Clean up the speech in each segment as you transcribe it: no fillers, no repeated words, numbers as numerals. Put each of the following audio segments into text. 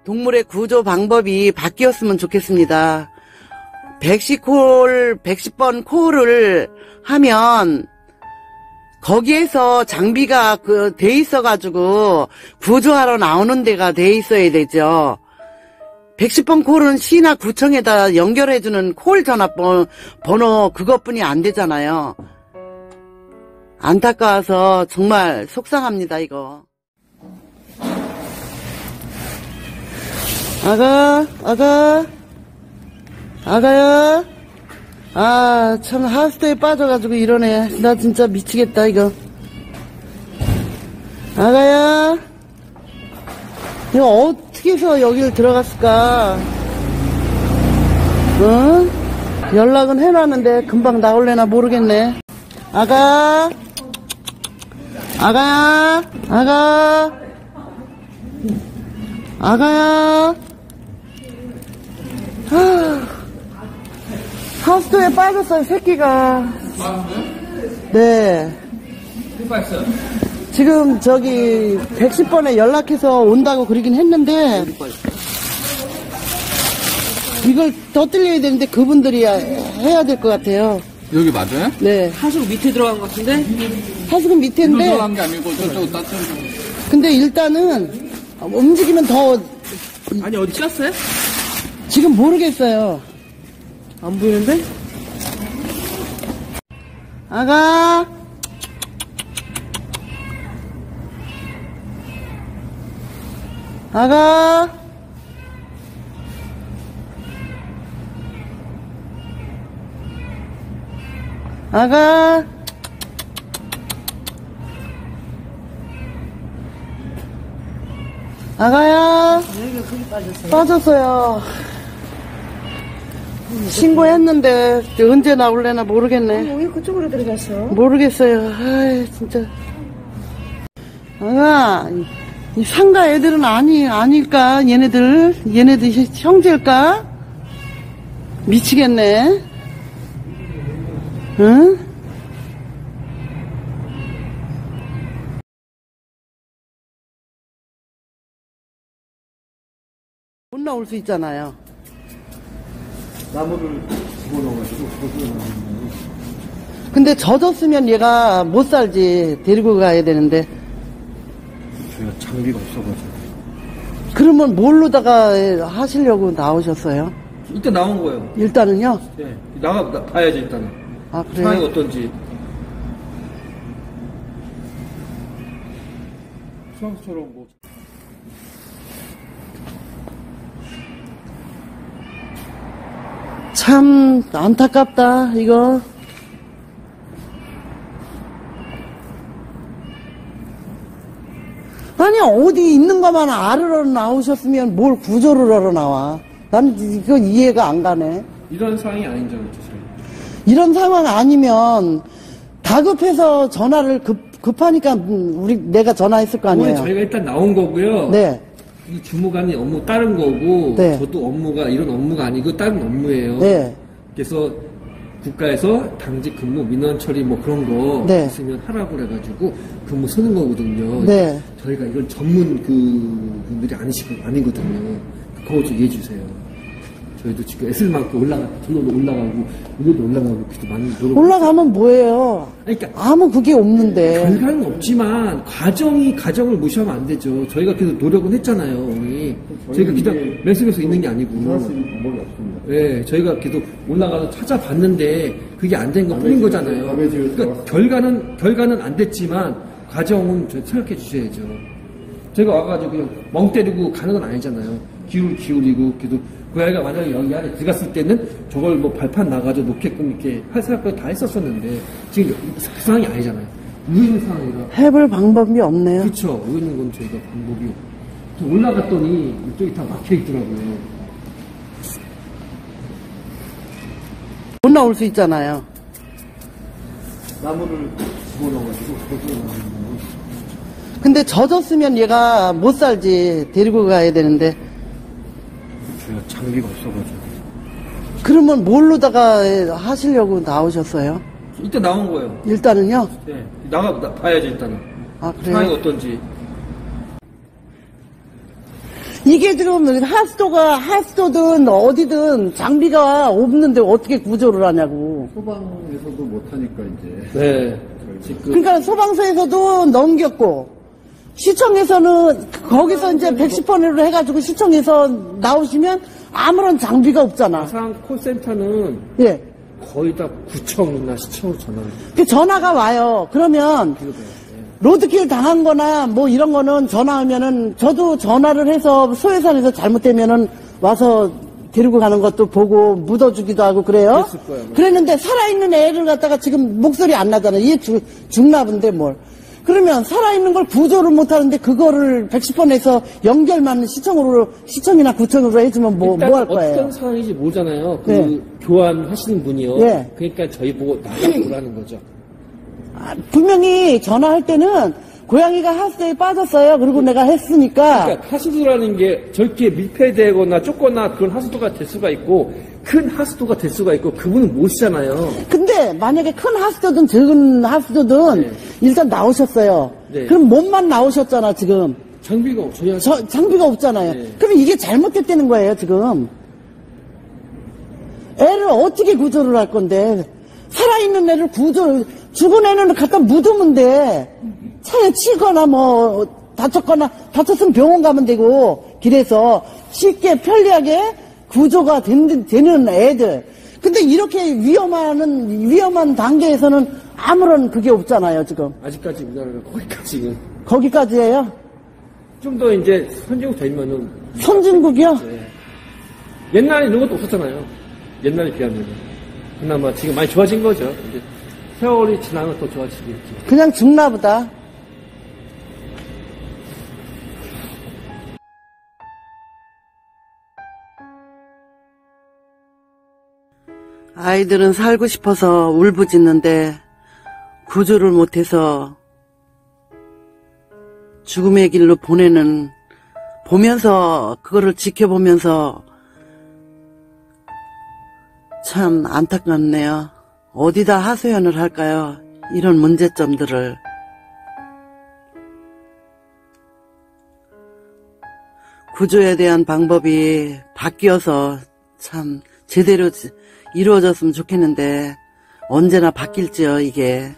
동물의 구조 방법이 바뀌었으면 좋겠습니다. 110번 콜을 하면 거기에서 장비가 돼 있어가지고 구조하러 나오는 데가 돼 있어야 되죠. 110번 콜은 시나 구청에다 연결해주는 콜 전화번호 그것뿐이 안 되잖아요. 안타까워서 정말 속상합니다, 이거. 아가야. 아, 참, 하수도에 빠져가지고 이러네. 나 진짜 미치겠다, 이거. 아가야. 이거 어떻게 해서 여길 들어갔을까? 응? 연락은 해놨는데 금방 나올래나 모르겠네. 아가야. 하수도에 빠졌어요, 새끼가. 네. 지금 저기 110번에 연락해서 온다고 그러긴 했는데 이걸 떠들려야 되는데 그분들이 해야 될 것 같아요. 여기 맞아요? 네. 하수구 밑에 들어간 것 같은데? 하수구 밑에인데 들어간 게 아니고 저쪽 따뜻한. 근데 일단은 움직이면 더. 아니, 어디 꼈어요? 지금 모르겠어요. 안 보이는데? 아가. 아가. 아가. 아가야. 빠졌어요. 신고했는데 언제 나올래나 모르겠네. 왜 그쪽으로 들어갔어? 모르겠어요. 아이 진짜. 아가, 이 상가 애들은 아닐까? 얘네들 형제일까? 미치겠네. 응? 못 나올 수 있잖아요. 나무를 집어넣어가지고 근데 젖었으면 얘가 못 살지. 데리고 가야 되는데. 저희가 장비가 없어가지고. 그러면 뭘로다가 하시려고 나오셨어요? 일단 나온 거예요. 일단은요? 네. 봐야지 일단은. 아, 상황이 그래요? 어떤지. 수학처럼 뭐. 참 안타깝다 이거. 아니 어디 있는 것만 알으러 나오셨으면 뭘 구조를 하러 나와. 난 이거 이해가 안 가네. 이런 상황이 아닌지 알겠죠. 이런 상황 아니면 다급해서 전화를 급하니까 내가 전화했을 거 아니에요. 저희가 일단 나온 거고요. 네. 이 주무관이 업무 다른 거고, 네. 저도 업무가 이런 업무가 아니고 다른 업무예요. 네. 그래서 국가에서 당직 근무, 민원 처리 뭐 그런 거 네. 있으면 하라고 그래가지고 근무 서는 거거든요. 네. 저희가 이건 전문 분들이 아니거든요. 그거 좀 이해해 주세요. 저희도 지금 애쓸 만큼 저도 올라가고, 이것도 올라가고, 그래도 많이 노력. 올라가면 뭐예요? 그러니까 아무 그게 없는데. 결과는 없지만 과정을 무시하면 안 되죠. 저희가 계속 노력은 했잖아요, 어머니. 저희가 그냥 맨속에서 있는 게 아니고. 방법이 없습니다. 네, 저희가 계속 올라가서 찾아봤는데 그게 안 된 것 뿐인 거잖아요. 그러니까 결과는 안 됐지만 과정은 저희 생각해 주셔야죠. 저희가 와가지고 그냥 멍 때리고 가는 건 아니잖아요. 기울이고 계속 그 아이가 만약에 여기 안에 들어갔을 때는 저걸 뭐 발판 나가지고 놓게끔 이렇게 할 생각까지 다 했었었는데 지금 그 상황이 아니잖아요. 의있는 상황이라. 해볼 방법이 없네요. 그렇죠. 의있는 건 저희가 방법이 올라갔더니 이쪽이 다 막혀 있더라고요. 못 나올 수 있잖아요. 나무를 집어넣어가지고 근데 젖었으면 얘가 못 살지. 데리고 가야 되는데. 저희가 장비가 없어가지고. 그러면 뭘로다가 하시려고 나오셨어요? 일단 나온 거예요. 일단은요? 네. 봐야지 일단은. 아, 상황이 그래요? 어떤지. 이게 지금 하수도든 어디든 장비가 없는데 어떻게 구조를 하냐고. 소방에서도 못하니까 이제. 네. 지금 그러니까 소방서에서도 넘겼고, 시청에서는 거기서 이제 110번으로 해가지고 시청에서 나오시면 아무런 장비가 없잖아. 마상 콜센터는 예. 거의 다 구청이나 시청으로 전화를 그 전화가 와요. 그러면 로드킬 당한 거나 뭐 이런 거는 전화하면은 저도 전화를 해서 소해산에서 잘못되면은 와서 데리고 가는 것도 보고 묻어주기도 하고 그래요. 그랬을 거예요. 그랬는데 살아있는 애를 갖다가 지금 목소리 안 나잖아요. 이게 죽나 본데 뭘. 그러면 살아있는 걸 구조를 못 하는데 그거를 110번에서 연결만 시청이나 구청으로 해주면 뭐 할 거예요? 어떤 상황인지 모르잖아요. 그 네. 교환하시는 분이요. 네. 그러니까 저희 보고 나가보라는 거죠. 분명히 전화할 때는 고양이가 하수도에 빠졌어요. 그리고 내가 했으니까. 그러니까 하수도라는 게 저렇게 밀폐되거나 좁거나 그런 하수도가 될 수가 있고 큰 하수도가 될 수가 있고 그분은 모시잖아요. 근데 만약에 큰 하수도든 작은 하수도든 네. 일단 나오셨어요. 네. 그럼 몸만 나오셨잖아 지금. 장비가 저희 장비가 없잖아요. 네. 그럼 이게 잘못됐다는 거예요 지금. 애를 어떻게 구조를 할 건데 살아있는 애를 죽은 애는 갖다 묻으면 돼. 차에 치거나 뭐 다쳤으면 병원 가면 되고 길에서 쉽게 편리하게 구조가 되는 애들. 근데 이렇게 위험한 단계에서는 아무런 그게 없잖아요 지금. 아직까지 우리나라가 거기까지 거기까지예요? 좀 더 이제 선진국 되면은 선진국이요? 네. 옛날에 이런 것도 없었잖아요. 옛날에 비하면 그나마 지금 많이 좋아진 거죠. 이제 세월이 지나면 더 좋아지겠지. 그냥 죽나 보다. 아이들은 살고 싶어서 울부짖는데 구조를 못해서 죽음의 길로 보면서 그거를 지켜보면서 참 안타깝네요. 어디다 하소연을 할까요? 이런 문제점들을. 구조에 대한 방법이 바뀌어서 참 제대로 이루어졌으면 좋겠는데 언제나 바뀔지요 이게.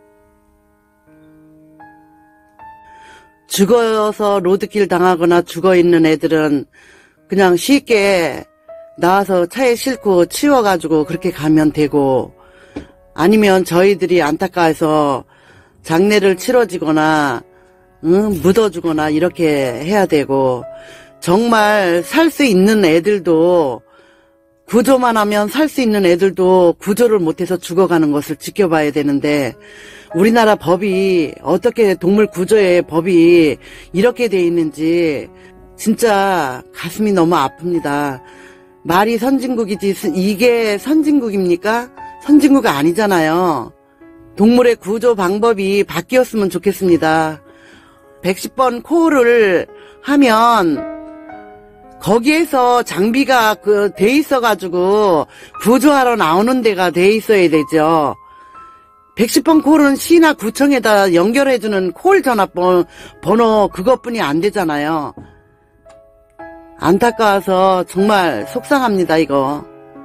죽어서 로드킬 당하거나 죽어있는 애들은 그냥 쉽게 나와서 차에 싣고 치워가지고 그렇게 가면 되고, 아니면 저희들이 안타까워서 장례를 치러지거나 묻어주거나 이렇게 해야 되고, 정말 살 수 있는 애들도 구조만 하면 살 수 있는 애들도 구조를 못해서 죽어가는 것을 지켜봐야 되는데, 우리나라 법이 어떻게 동물 구조의 법이 이렇게 돼 있는지 진짜 가슴이 너무 아픕니다. 말이 선진국이지 이게 선진국입니까? 선진국이 아니잖아요. 동물의 구조 방법이 바뀌었으면 좋겠습니다. 110번 콜을 하면 거기에서 장비가 돼 있어가지고 구조하러 나오는 데가 돼 있어야 되죠. 110번 콜은 시나 구청에다 연결해주는 콜 전화번호 그것뿐이 안 되잖아요. 안타까워서 정말 속상합니다 이거.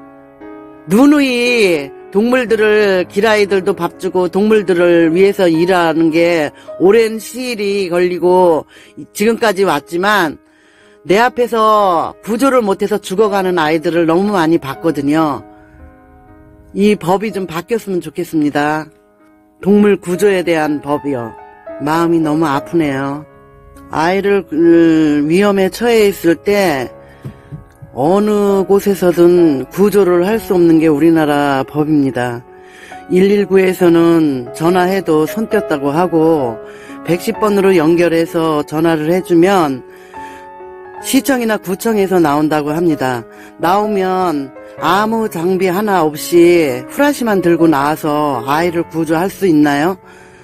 누누이 동물들을, 길아이들도 밥 주고 동물들을 위해서 일하는 게 오랜 시일이 걸리고 지금까지 왔지만 내 앞에서 구조를 못해서 죽어가는 아이들을 너무 많이 봤거든요. 이 법이 좀 바뀌었으면 좋겠습니다. 동물 구조에 대한 법이요. 마음이 너무 아프네요. 아이를 위험에 처해 있을 때 어느 곳에서든 구조를 할 수 없는 게 우리나라 법입니다. 119에서는 전화해도 손 뗐다고 하고 110번으로 연결해서 전화를 해주면 시청이나 구청에서 나온다고 합니다. 나오면 아무 장비 하나 없이 후라시만 들고 나와서 아이를 구조할 수 있나요?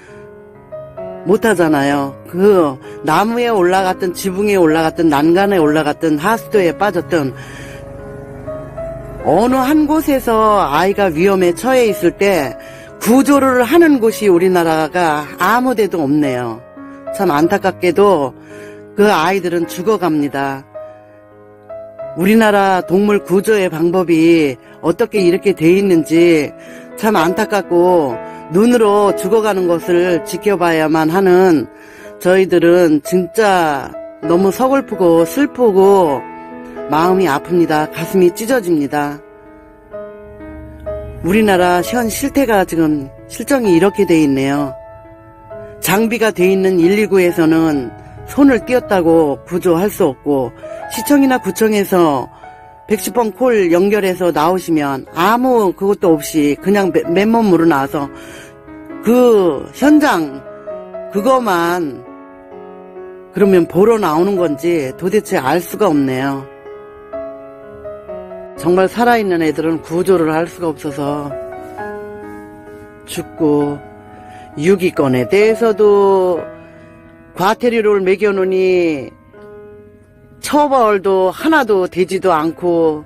못하잖아요. 그 나무에 올라갔든 지붕에 올라갔든 난간에 올라갔든 하수도에 빠졌든 어느 한 곳에서 아이가 위험에 처해 있을 때 구조를 하는 곳이 우리나라가 아무 데도 없네요. 참 안타깝게도 그 아이들은 죽어갑니다. 우리나라 동물 구조의 방법이 어떻게 이렇게 돼 있는지 참 안타깝고 눈으로 죽어가는 것을 지켜봐야만 하는 저희들은 진짜 너무 서글프고 슬프고 마음이 아픕니다. 가슴이 찢어집니다. 우리나라 현 실태가 지금 실정이 이렇게 돼 있네요. 장비가 돼 있는 119에서는 손을 띄었다고 구조할 수 없고 시청이나 구청에서 110번 콜 연결해서 나오시면 아무 그것도 없이 그냥 맨몸으로 나와서 그 현장 그거만 그러면 보러 나오는 건지 도대체 알 수가 없네요. 정말 살아있는 애들은 구조를 할 수가 없어서 죽고, 유기권에 대해서도 과태료를 매겨놓으니 처벌도 하나도 되지도 않고,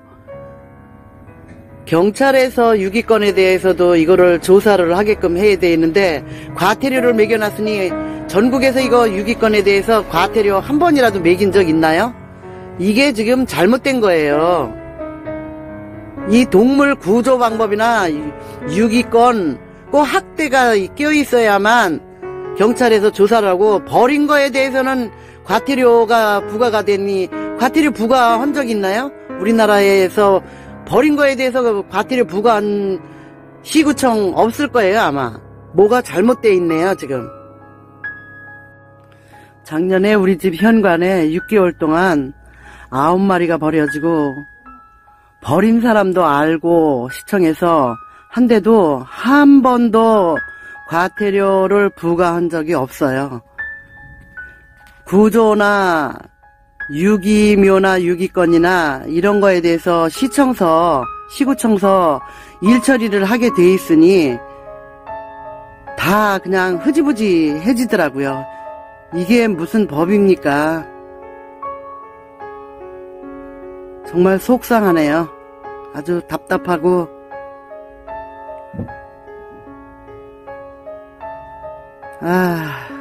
경찰에서 유기권에 대해서도 이거를 조사를 하게끔 해야 되는데 과태료를 매겨놨으니 전국에서 이거 유기권에 대해서 과태료 한 번이라도 매긴 적 있나요? 이게 지금 잘못된 거예요. 이 동물 구조 방법이나 유기권 꼭 학대가 껴있어야만 경찰에서 조사를 하고, 버린 거에 대해서는 과태료가 부과가 되니 과태료 부과한 적 있나요? 우리나라에서 버린 거에 대해서 과태료 부과한 시구청 없을 거예요, 아마. 뭐가 잘못되어 있네요, 지금. 작년에 우리 집 현관에 6개월 동안 9마리가 버려지고, 버린 사람도 알고 시청에서 한데도 한 번도 과태료를 부과한 적이 없어요. 구조나 유기묘나 유기권이나 이런 거에 대해서 시청서, 시구청서 일 처리를 하게 돼 있으니 다 그냥 흐지부지 해지더라고요. 이게 무슨 법입니까? 정말 속상하네요. 아주 답답하고. 아...